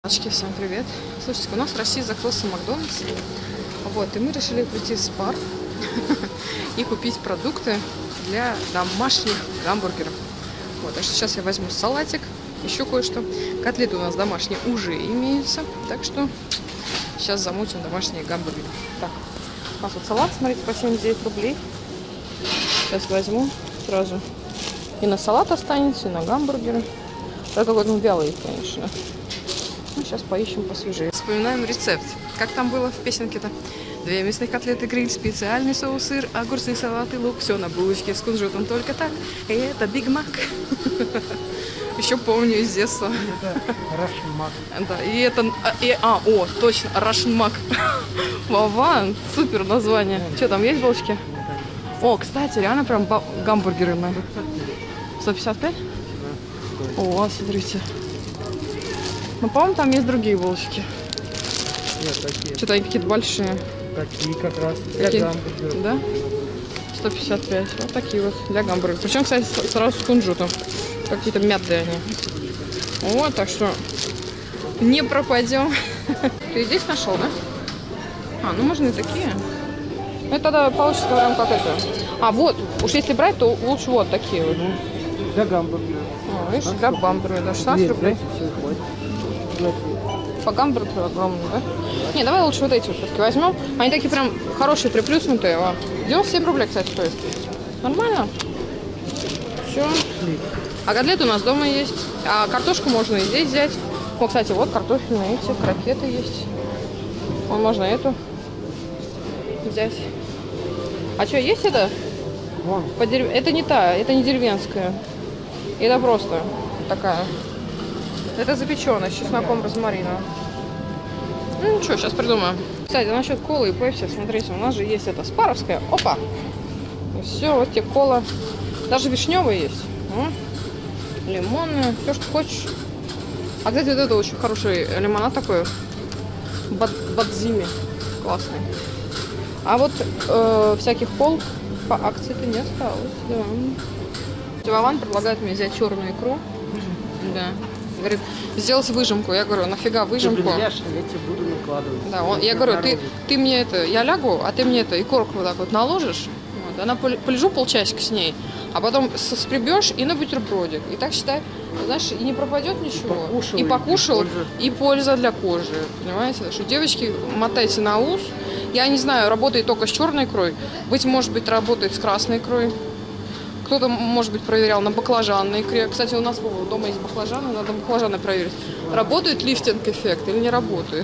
Всем привет! Слушайте, у нас в России закрылся Макдональдс. Вот, и мы решили прийти в Спар и купить продукты для домашних гамбургеров. Вот, так что сейчас я возьму салатик, еще кое-что. Котлеты у нас домашние уже имеются, так что сейчас замутим домашние гамбургеры. Так, у нас вот салат, смотрите, по 79 рублей. Сейчас возьму сразу. И на салат останется, и на гамбургеры. Только вот он вялый, конечно. Ну, сейчас поищем посвежее. Вспоминаем рецепт. Как там было в песенке-то? 2 мясных котлеты, гриль, специальный соус, сыр, огурцы, салат и лук. Все на булочке с кунжутом, только так. И это Биг Мак. Еще помню из детства. Это Russian Mac. Да, и это... точно, Russian Mac. Вован, супер название. Что, там есть булочки? О, кстати, реально прям гамбургеры. 155? Да. О, смотрите. Ну, по-моему, там есть другие булочки. Нет, такие. Что-то они какие-то большие. Такие как раз для гамбургеров. Да? 155. Вот такие вот для гамбургеров. Причем, кстати, сразу с кунжутом. Какие-то мятые они. Вот, так что не пропадем. Ты здесь нашел, да? Ну можно и такие. Ну, это тогда получится прям как это. Вот. Уж если брать, то лучше вот такие вот. Для гамбургера. Видишь, для гамбургера. Да, 16 рублей. По гамбургеру огромный, да? Не, давай лучше вот эти вот все-таки возьмем. Они такие прям хорошие, приплюснутые. 97 рублей, кстати, стоит. Нормально? Все. А котлеты у нас дома есть. А картошку можно и здесь взять. О, кстати, вот картофельные эти, крокеты есть. Вон можно эту взять. А что, есть это? Вон. Это не та, это не деревенская. Это просто такая. Это запеченная с чесноком, розмарином. Ну ничего, сейчас придумаем. Кстати, насчет колы и пепси, смотрите, у нас же есть это спаровская. Опа! И все, вот тебе кола. Даже вишневая есть. Лимонная, все, что хочешь. А, кстати, вот это очень хороший лимонад такой. Бадзими. Классный. А вот всяких кол по акции-то не осталось. Да. Вован предлагает мне взять черную икру. Да. Говорит, сделать выжимку. Я говорю, нафига выжимку? Я тебе буду накладывать. Да, я говорю, ты мне это, я лягу, а ты мне это икорку вот так вот наложишь. Вот, она полежу полчасика с ней, а потом скребешь и на бутербродик. И так считай, знаешь, и не пропадет ничего. И покушал, и польза для кожи. Понимаете? Что девочки, мотайте на ус. Я не знаю, работает только с черной икрой. Может быть, работает с красной икрой. Кто-то, может быть, проверял на баклажанной икре. Кстати, у нас дома есть баклажаны, надо баклажаны проверить. Работает лифтинг-эффект или не работает?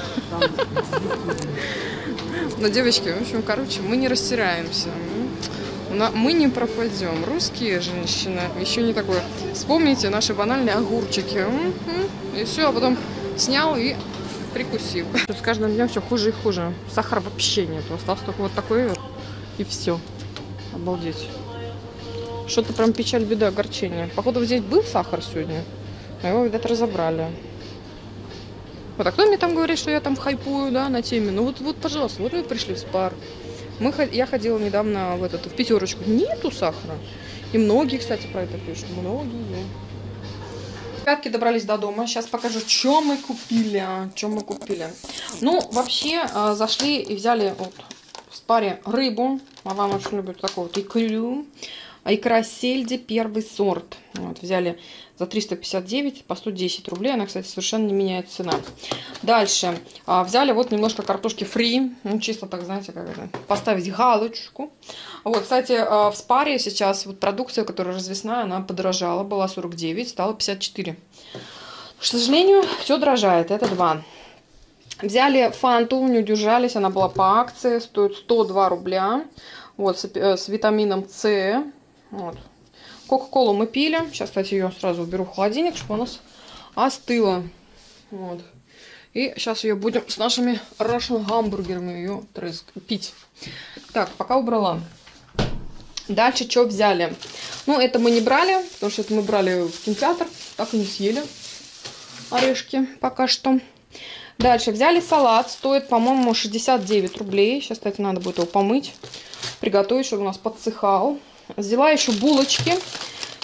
Но, девочки, в общем, короче, мы не растираемся. Мы не пропадем. Русские женщины еще не такое. Вспомните наши банальные огурчики. И все, а потом снял и прикусил. С каждым днем все хуже и хуже. Сахара вообще нет. Остался только вот такой вот. И все. Обалдеть. Что-то прям печаль, беда, огорчение. Походу, здесь был сахар сегодня, а его, видать, разобрали. Вот, а кто мне там говорит, что я там хайпую, да, на теме? Ну вот, пожалуйста, вот мы пришли в Спар. Я ходила недавно в пятерочку. Нету сахара. И многие, кстати, про это пишут. Многие. Ребятки, добрались до дома. Сейчас покажу, что мы купили. Ну, вообще, зашли и взяли вот в Спаре рыбу. Мама очень любит такую вот икру. Икра сельди первый сорт. Вот, взяли за 359 по 110 рублей. Она, кстати, совершенно не меняет цена. Дальше взяли вот немножко картошки фри. Ну, чисто так, знаете, как это, поставить галочку. Вот, кстати, в Спаре сейчас вот продукция, которая развесная, она подорожала. Была 49, стала 54. К сожалению, все дорожает. Это 2. Взяли фанту, не удержались. Она была по акции. Стоит 102 рубля. Вот, с витамином С. Вот. Кока-колу мы пили. Сейчас, кстати, ее сразу уберу в холодильник, чтобы у нас остыла. Вот. И сейчас ее будем с нашими Russian гамбургерами ее пить. Так, пока убрала. Дальше что взяли? Ну, это мы не брали, потому что это мы брали в кинотеатр. Так и не съели орешки пока что. Дальше взяли салат. Стоит, по-моему, 69 рублей. Сейчас, кстати, надо будет его помыть. Приготовить, чтобы у нас подсыхал. Взяла еще булочки.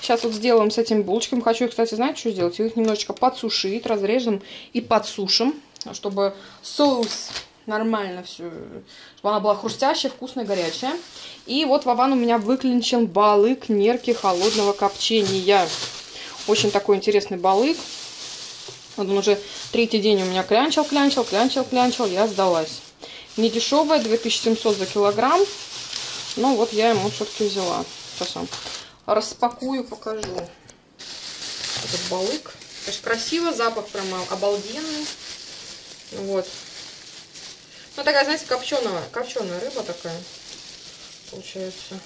сейчас вот сделаем с этими булочками. Хочу их, кстати, знаете, что сделать? Их немножечко подсушить, разрежем и подсушим, чтобы соус нормально все, чтобы она была хрустящая, вкусная, горячая. И вот Вован у меня выклинчен балык нерки холодного копчения. Очень такой интересный балык. Вот он уже третий день у меня клянчил, я сдалась. Не дешевая, 2700 за килограмм. Но вот я ему все-таки взяла. Сейчас вам распакую, покажу. Этот балык. Конечно, красиво, запах прямо обалденный. Вот. Ну, такая, знаете, копченая рыба такая. Получается.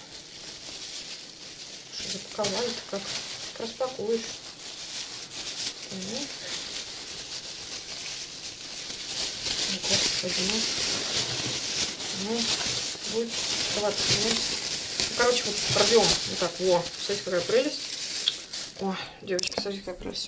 Что запаковали-то как? Распакуешь. Господи, ну, будет открываться. Ну, короче, вот пробьем. Вот так, во. Смотрите, какая прелесть. О, девочки, смотрите, какая прелесть.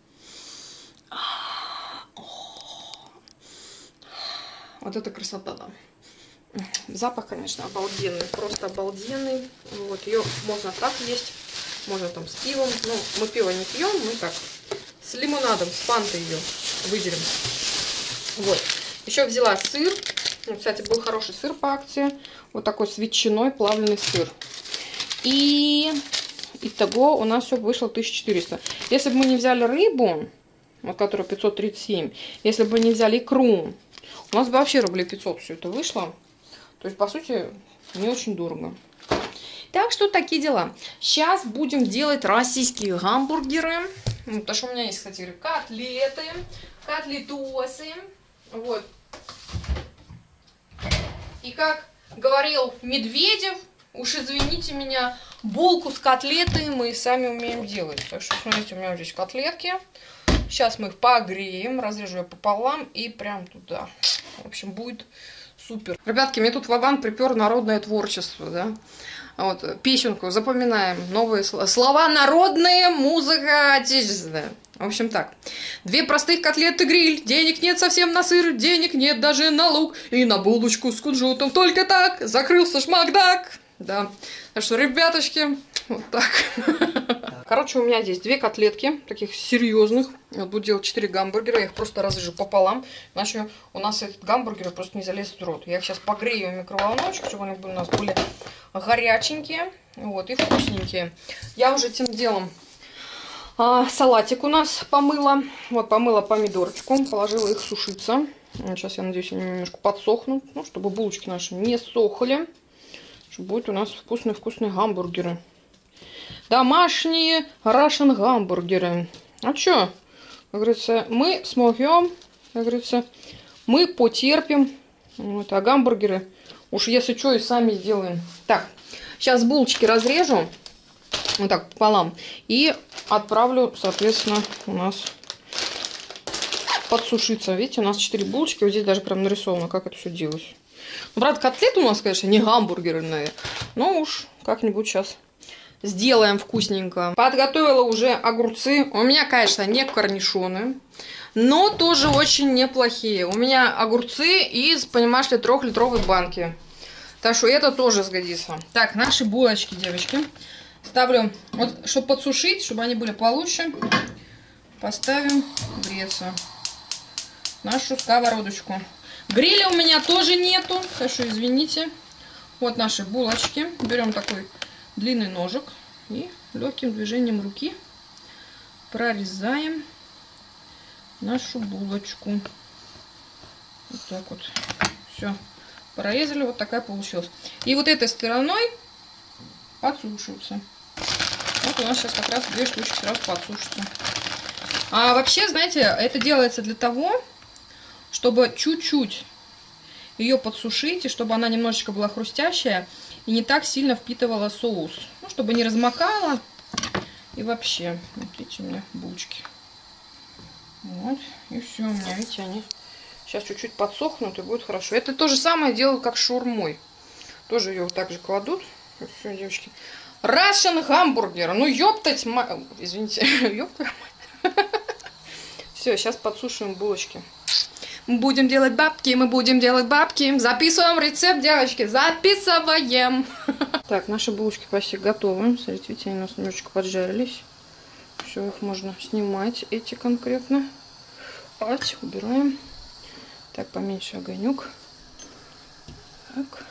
Вот это красота, да. Запах, конечно, обалденный, просто обалденный. Вот, ее можно так есть, можно там с пивом. Ну, мы пиво не пьем, мы так с лимонадом, с фантой ее выберем. Вот. Еще взяла сыр. Ну, кстати, был хороший сыр по акции. Вот такой с ветчиной плавленый сыр. И итого у нас все вышло 1400. Если бы мы не взяли рыбу, вот которая 537, если бы не взяли икру, у нас бы вообще рублей 500 все это вышло. То есть, по сути, не очень дорого. Так что такие дела. Сейчас будем делать российские гамбургеры. Потому что у меня есть, кстати, котлеты, котлетосы. Вот. И как говорил Медведев, уж извините меня, булку с котлетой мы сами умеем делать. Так что, смотрите, у меня вот здесь котлетки. Сейчас мы их погреем, разрежу я пополам и прям туда. В общем, будет супер. Ребятки, мне тут Вован припер народное творчество, да. Вот, песенку запоминаем. Новые слова народные, музыка отечественная. В общем так. 2 простых котлеты гриль. Денег нет совсем на сыр, денег нет даже на лук. И на булочку с кунжутом только так закрылся шмакдак. Да. Так что, ребяточки, вот так. Короче, у меня здесь 2 котлетки, таких серьезных. Я буду делать 4 гамбургера, я их просто разрежу пополам. Иначе у нас этот гамбургер просто не залезет в рот. Я их сейчас погрею в микроволновочку, чтобы они у нас были горяченькие, вот, и вкусненькие. Я уже этим делом салатик у нас помыла. Вот, помыла помидорчиком, положила их сушиться. Сейчас, я надеюсь, они немножко подсохнут, ну, чтобы булочки наши не сохли. Чтобы будет у нас вкусные гамбургеры. Домашние Russian гамбургеры. А что? Как говорится, мы смогем, как говорится, мы потерпим. Вот, а гамбургеры уж если что и сами сделаем. Так, сейчас булочки разрежу. Вот так пополам. И отправлю, соответственно, у нас подсушиться. Видите, у нас 4 булочки. Вот здесь даже прям нарисовано, как это все делать. Ну, правда, котлеты у нас, конечно, не гамбургерные. Но уж как-нибудь сейчас сделаем вкусненько. Подготовила уже огурцы. У меня, конечно, не корнишоны, но тоже очень неплохие. У меня огурцы из, понимаешь ли, 3-литровой банки. Так что это тоже сгодится. Так, наши булочки, девочки. Ставлю, вот, чтобы подсушить, чтобы они были получше, поставим греться нашу сковородочку. Гриля у меня тоже нету, так что извините. Вот наши булочки. Берем такой длинный ножик и легким движением руки прорезаем нашу булочку. Вот так вот. Все. Прорезали. Вот такая получилась. И вот этой стороной подсушиваются. Вот у нас сейчас как раз 2 штучки сразу подсушатся. А вообще, знаете, это делается для того, чтобы чуть-чуть ее подсушить, и чтобы она немножечко была хрустящая и не так сильно впитывала соус. Ну, чтобы не размокала. И вообще, смотрите, у меня булочки. Вот, и все, у меня, видите, они сейчас чуть-чуть подсохнут, и будет хорошо. Это то же самое делаю, как с шаурмой. Тоже ее вот так же кладут. Все, девочки. Russian гамбургер. Ну, ёптать, извините, ёптать. Все, сейчас подсушиваем булочки. Будем делать бабки, мы будем делать бабки. Записываем рецепт, девочки, записываем. Так, наши булочки почти готовы. Смотрите, видите, они у нас немножечко поджарились. Все, их можно снимать, эти конкретно. Вот, убираем. Так, поменьше огонек. Так.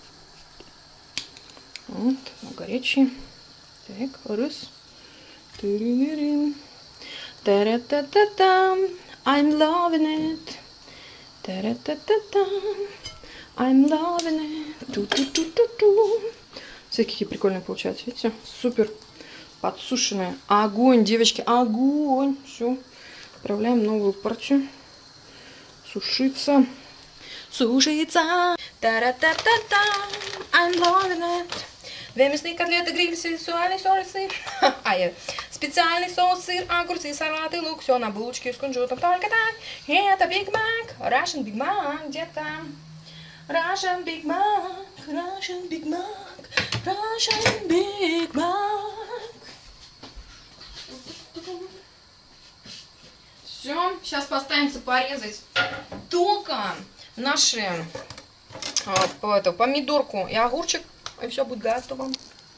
Вот, горячий. Так, раз. Тыры-ры-ры. Та-ра-та-та-там. I'm loving it. Та-ра-та-та-там. I'm loving it. Ту-ту-ту-ту-ту. Смотрите, какие прикольные получаются, видите? Супер подсушенные. Огонь, девочки, огонь. Все. Отправляем новую партию. Сушиться. Сушиться. Та-ра-та-та-там. I'm loving it. Две мясные котлеты, гриль, сексуальный соус, специальный соус, сыр, огурцы, салаты, лук, все на булочке с кунжутом, только так. И это Big Mac, Russian Big Mac, где-то. Russian Big Mac, Russian Big Mac, Russian Big Mac. Все, сейчас постараемся порезать только наши помидорку и огурчик. И все будет готово.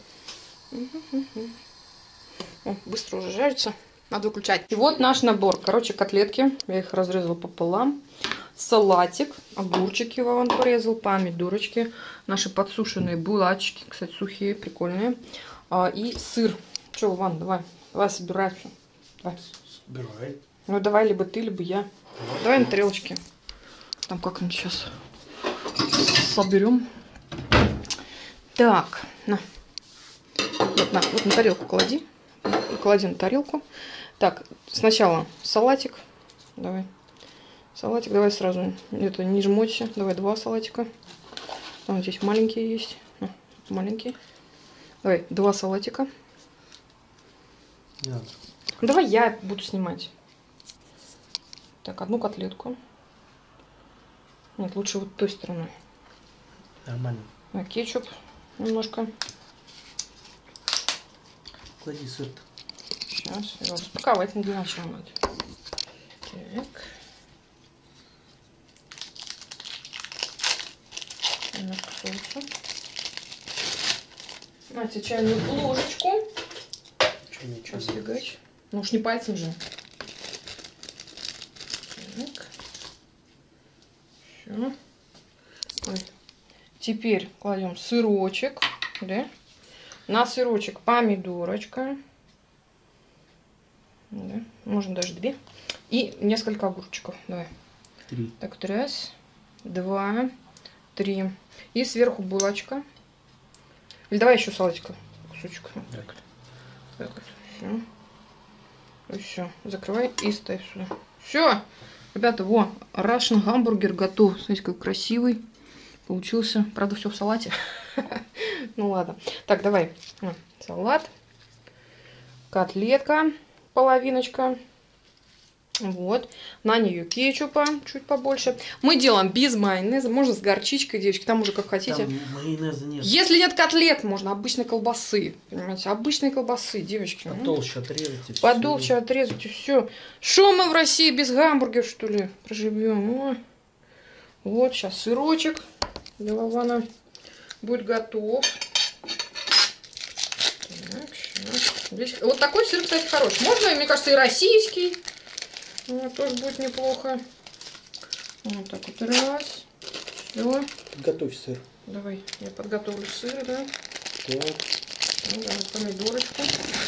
О, быстро уже жарится. Надо выключать. И вот наш набор. Короче, котлетки. Я их разрезала пополам. Салатик. Огурчики Вован порезал. Помидорочки. Наши подсушенные булочки. Кстати, сухие, прикольные. И сыр. Че, Вован, давай. Давай собирай все. Давай. Собирай. Ну давай, либо ты, либо я. Давай на тарелочке. Там как-нибудь сейчас соберем. Так, на. Вот на тарелку клади. Клади на тарелку. Так, сначала салатик. Давай. Салатик, давай сразу. Это не жмоться. Давай 2 салатика. Там здесь маленькие есть. Маленькие. Давай 2 салатика. Yeah. Ну, давай я буду снимать. Так, 1 котлетку. Нет, лучше вот той стороной. Нормально. Кетчуп немножко. Клади сыр. Сейчас его распаковать не для начала надо. Так. Немножко соуса. Знаете, чайную ложечку. Сейчас фигач. Ну уж не пальцем же. Так. Все. Ой. Теперь кладем сырочек, да? На сырочек помидорочка, да? Можно даже 2, и несколько огурчиков. Давай. 3. Так, 1, 2, 3. И сверху булочка. Или давай еще салатика, кусочек. Так. Так, все. И все. Закрывай и ставь сюда. Все, ребята, во, Russian гамбургер готов. Смотрите, какой красивый получился. Правда, все в салате. Ну ладно. Так, давай. Салат. Котлетка. Половиночка. Вот. На нее кетчупа чуть побольше. Мы делаем без майонеза. Можно с горчичкой, девочки. Там уже как хотите. Там майонеза нет. Если нет котлет, можно обычной колбасы. Понимаете? Обычной колбасы, девочки. Потолще отрезать. Потолще отрезать и все. Что мы в России без гамбургеров, что ли, проживем? О. Вот, сейчас сырочек для Вована будет готов. Так, здесь... Вот такой сыр, кстати, хороший. Можно, мне кажется, и российский. Вот, тоже будет неплохо. Вот так вот раз. Все. Готовь сыр. Давай, я подготовлю сыр, да. Так. Ну, давай помидорочку.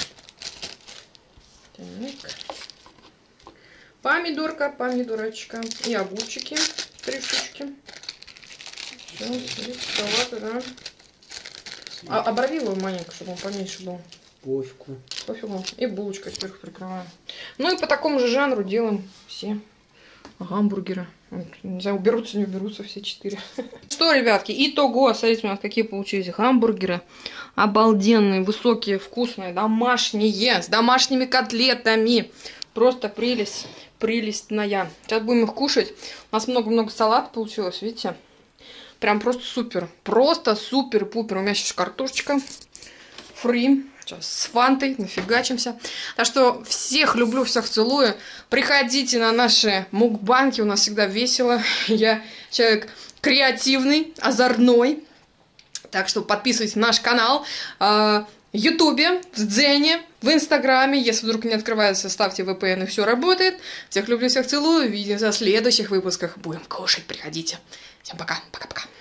Так. Помидорка, помидорочка. И огурчики. 3 штучки. Все, здесь салат, да. Оборви его маленько, чтобы он поменьше был. Пофигу. Пофигу. И булочкой сверху прикрываем. Ну и по такому же жанру делаем все гамбургеры. Не знаю, уберутся, не уберутся все 4. Что, ребятки, итого, смотрите, у нас какие получились гамбургеры. Обалденные, высокие, вкусные, домашние, с домашними котлетами. Просто прелесть, прелестная. Сейчас будем их кушать. У нас много-много салата получилось, видите? Прям просто супер. Просто супер-пупер. У меня сейчас картошечка фри. Сейчас с фантой нафигачимся. Так что всех люблю, всех целую. Приходите на наши мукбанки, у нас всегда весело. Я человек креативный, озорной. Так что подписывайтесь на наш канал в Ютубе, в Дзене, в Инстаграме. Если вдруг не открывается, ставьте VPN, и все работает. Всех люблю, всех целую. Увидимся в следующих выпусках. Будем кушать, приходите. Всем пока, пока-пока.